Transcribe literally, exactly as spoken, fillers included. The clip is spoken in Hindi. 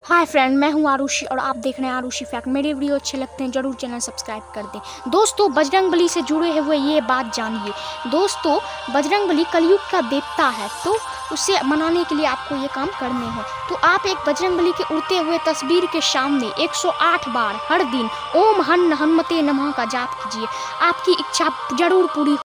हाय फ्रेंड, मैं हूं आरुषि और आप देख रहे हैं आरुषि फैक्ट। मेरे वीडियो अच्छे लगते हैं जरूर चैनल सब्सक्राइब कर दें। दोस्तों, बजरंगबली से जुड़े हुए ये बात जानिए। दोस्तों, बजरंगबली कलयुग का देवता है, तो उसे मनाने के लिए आपको ये काम करने हैं। तो आप एक बजरंगबली के उड़ते हुए तस्वीर के सामने एक सौ आठ बार हर दिन ओम हन हनुमते नमः का जाप कीजिए। आपकी इच्छा जरूर पूरी